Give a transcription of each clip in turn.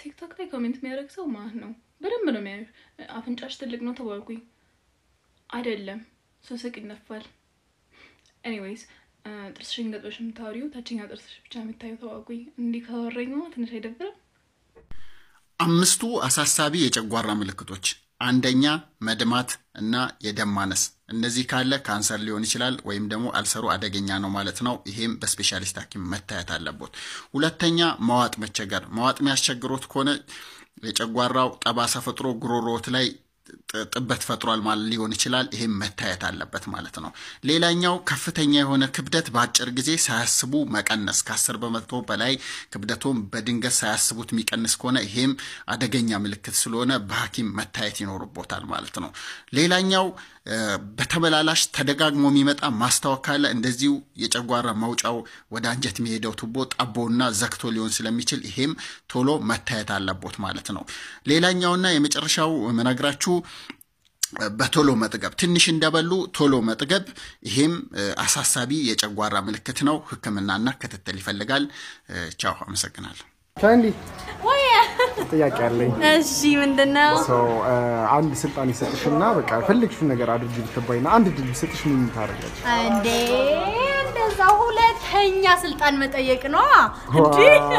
ቲክቶክ ላይ ኮሜንት የሚያደርግ ሰው ማለት ነው በደንብ ነው የሚያዩ አፍንጫሽ ትልቅ ነው ተባልኩኝ አይደለም ሶስቅ ይነፋል ኤኒዌይስ ጥርስሽን ገጥበሽ የምታወሪው ታችኛው ጥርስሽ ብቻ የምታዩ ተባልኩኝ እንዲህ ካወራኝ ነው ትንሽ አይደብርም አምስቱ አሳሳቢ የጨጓራ ምልክቶች አንደኛ መድማት እና የደም ማነስ እነዚህ ካለ ካንሰር ሊሆን ይችላል ወይም ደግሞ አልሰሩ አደገኛ ነው ማለት ነው ይሄም በስፔሻሊስት ሐኪም መታየት አለበት ሁለተኛ መዋጥ መቸገር መዋጥ የሚያስቸግሮት ከሆነ የጨጓራው ጠባሳ ፈጥሮ ጉሮሮት ላይ ጥበት ፈጥሯል ማለት ሊሆን ይችላል ይሄም መታየት አለበት ማለት ነው ሌላኛው ከፍተኛ የሆነ ክብደት በአጭር ጊዜ ሳያስቡ መቀነስ ከ10% በላይ ክብደቱን በድንገት ሳያስቡት የሚቀንስ ከሆነ ይሄም አደገኛ ምልክት ስለሆነ በሐኪም መታየት ይኖርቦታል ማለት ነው ሌላኛው በተበላላሽ ተደጋግሞ የሚመጣ ማስታወክ ካለ እንደዚሁ የጨጓራ መውጫው ወደ አንጀት የሚሄደው ቱቦ ጠቦና ዘክቶ ሊሆን ስለሚችል ይሄም ቶሎ መታየት አለበት ማለት ነው ሌላኛውና የመጨረሻው መናግራችሁ በቶሎ መጥገብ ትንሽ እንደበሉ ቶሎ መጥገብ ይሄም አሳሳቢ የጨጓራ ምልክት ነው ህክምናና ክትትል ይፈልጋል ቻው አመሰግናለሁ ካንዲ ወይ ጥያቄ አለኝ እሺ ምንድነው አንድ ስልጣን ይሰጥሽና በቃ ፈልግሽው ነገር አድርጊ ብትባይና አንድ ድል ይሰጥሽ ምን ታደርጋለሽ እንዴ እንደዛ ሁለተኛ ስልጣን መጠየቅ ነው እንዴ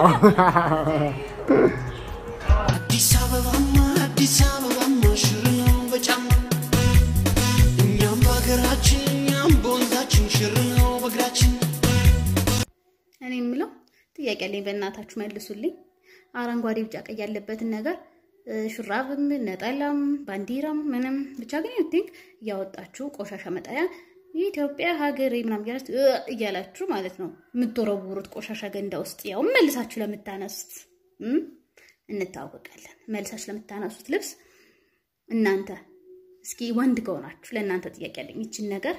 አዲስ አበባ ሽርነው በጫም እኛም በሀገራችን እኛም በወንዛችን ሽርነው በእግራችን እኔ ምለው ጥያቄ ላይ በእናታችሁ መልሱልኝ አረንጓዴ ቢጫ ቀይ ያለበትን ነገር ሹራብም ነጠላም ባንዲራም ምንም ብቻ ግን ቲንክ ያወጣችሁ ቆሻሻ መጣያ ኢትዮጵያ ሀገሬ ምናም ያላችሁ ማለት ነው ምትወረውሩት ቆሻሻ ገንዳ ውስጥ ያው መልሳችሁ ለምታነሱት እንታወቃለን መልሳችሁ ለምታነሱት ልብስ እናንተ እስኪ ወንድ ከሆናችሁ ለእናንተ ጥያቄ አለኝ እቺን ነገር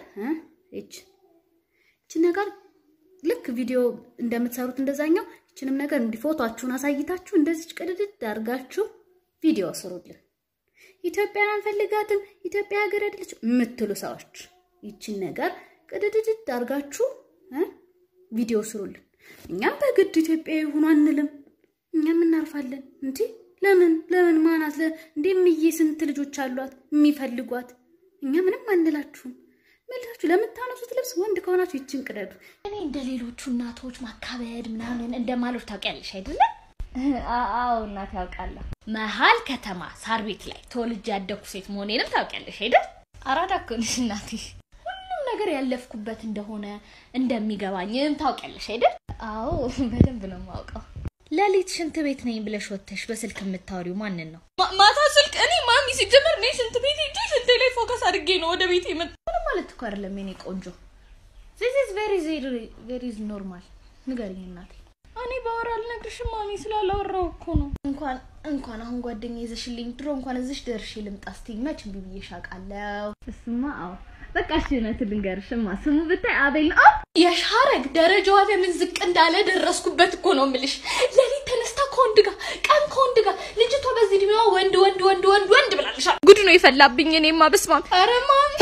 እቺን ነገር ልክ ቪዲዮ እንደምትሰሩት እንደዛኛው እቺንም ነገር እንዲፎቶአችሁን አሳይታችሁ እንደዚህ ቀድድድ አርጋችሁ ቪዲዮ ስሩልን ኢትዮጵያን አንፈልጋትም ኢትዮጵያ ሀገር አይደለች ምትሉ ሰዎች እቺን ነገር ቀድድድ አርጋችሁ ቪዲዮ ስሩልን እኛም በግድ ኢትዮጵያ ይሁን አንልም እኛም እናርፋለን እንዴ ለምን ማናት እንደምዬ ስንት ልጆች አሏት የሚፈልጓት እኛ ምንም አንላችሁም መልሳችሁ ለምታነሱት ልብስ ወንድ ከሆናችሁ ይችን ቅደዱ እኔ እንደሌሎቹ እናቶች ማካበድ ምናምን እንደማሎች ታውቂያለሽ አይደል አዎ እናት ያውቃለሁ መሃል ከተማ ሳር ቤት ላይ ተወልጄ ያደኩ ሴት መሆኔንም ታውቂያለሽ አይደል አራዳ እኮ ነሽ እናቴ ሁሉም ነገር ያለፍኩበት እንደሆነ እንደሚገባኝም ታውቂያለሽ አይደል አዎ በደንብ ነው የማውቀው ለሊት ሽንት ቤት ነኝ ብለሽ ወጥተሽ በስልክ የምታወሪው ማንን ነው ማታ ስልክ እኔ ማሚ ሲጀመር ነኝ ሽንት ቤት ሄጄ ሽንት ላይ ፎከስ አድርጌ ነው ወደ ቤት የመጣው ማለት እኮ አይደለም የኔ ቆንጆ this is very normal ንገሪኝ እናቴ እኔ ባወራል ነግርሽም ማሚ ስላላወራው እኮ ነው እንኳን አሁን ጓደኛ ይዘሽልኝ ድሮ እንኳን እዚህ ደርሽ ልምጣስቲ መች ቢብዬሽ አቃለው እስማ አዎ በቃ እሺ ነው ልንገርሽማ ስሙ ብታይ አቤል ነው የሻረግ ደረጃው ለምን ዝቅ እንዳለ ደረስኩበት እኮ ነው ምልሽ ለሊት ተነስታ ኮንድ ጋር ቀን ኮንድ ጋር ልጅቷ በዚህ ድሚዋ ወንድ ብላልሻል ጉድ ነው ይፈላብኝ እኔማ በስማም ኧረ ማሚ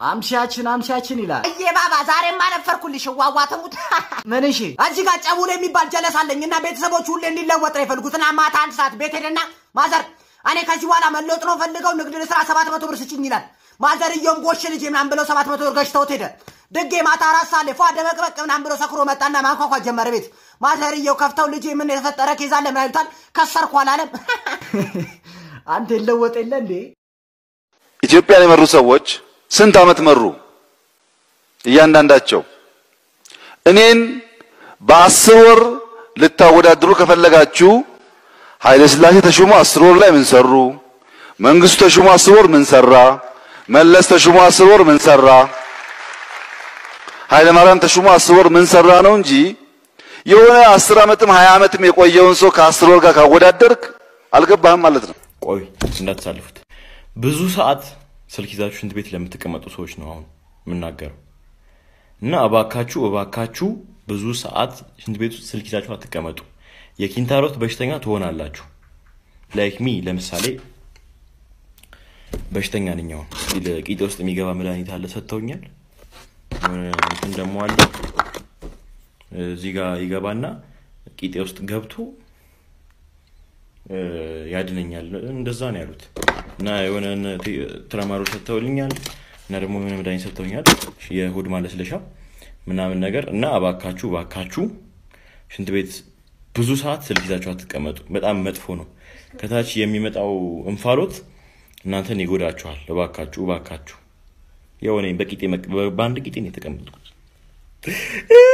አምሻችን ይላል እየባባ ዛሬማ ነፈርኩልሽ ዋዋተሙት ምን እሺ አንቺ ጋር ጨቡለ የሚባል ጀለሳለኝና ቤተሰቦች ሁሉ እንዲለወጥ ነው ይፈልጉትና ማታ አንድ ሰዓት ቤት ሄደና ማዘር እኔ ከዚህ በኋላ መለወጥ ነው ፈልገው ንግድ ለስራ 700 ብር ስጭኝ ይላል ማዘርየም ጎሽ ልጅ ምናምን ብለው 700 ብር ገሽተውት ሄደ ደጌ ማታ ራስ አለ ፏ ደመቅበቅ ምናምን ብለው ሰክሮ መጣና ማንኳኳት ጀመረ ቤት ማዘርየው ከፍተው ልጅ ምን የተፈጠረ ኬዝ አለ ምናምን ይላል ከሰርኩ አላለም አንተ ለወጥ የለ እንዴ ኢትዮጵያን የመሩ ሰዎች ስንት አመት መሩ እያንዳንዳቸው እኔን በ10 ወር ልታወዳድሩ ከፈለጋችሁ ኃይለ ሥላሴ ተሹሞ 10 ወር ላይ ምን ሰሩ መንግስቱ ተሹሞ 10 ወር ምን ሰራ መለስ ተሹሞ 10 ወር ምን ሰራ ኃይለ ማርያም ተሹሞ 10 ወር ምን ሰራ ነው እንጂ የሆነ 10 አመትም 20 አመትም የቆየውን ሰው ከ10 ወር ጋር ካወዳደርክ አልገባህም ማለት ነው ቆይ እንዳትሳልፉት ብዙ ሰዓት ስልክ ይዛችሁ ሽንት ቤት ለምትቀመጡ ሰዎች ነው አሁን ምናገረው እና እባካችሁ ብዙ ሰዓት ሽንት ቤት ስልክ ይዛችሁ አትቀመጡ የኪንታሮት በሽተኛ ትሆናላችሁ ላይክ ሚ ለምሳሌ በሽተኛ ነኝ አሁን ቂጤ ውስጥ የሚገባ መድኃኒት አለ ሰጥተውኛል እንትን ደሞ አለ እዚህ ጋር ይገባና ቂጤ ውስጥ ገብቶ ያድነኛል እንደዛ ነው ያሉት እና የሆነ ትራማሮ ሰጥተውልኛል እና ደግሞ ምን መድኃኒት ሰጥተውኛል የሆድ ማለስለሻ ምናምን ነገር እና አባካችሁ ሽንት ቤት ብዙ ሰዓት ስልክ ይዛችሁ አትቀመጡ በጣም መጥፎ ነው ከታች የሚመጣው እንፋሎት እናንተን ይጎዳችኋል እባካችሁ የሆነ በቂጤ ባንድ ቂጤ ነው የተቀመጥኩት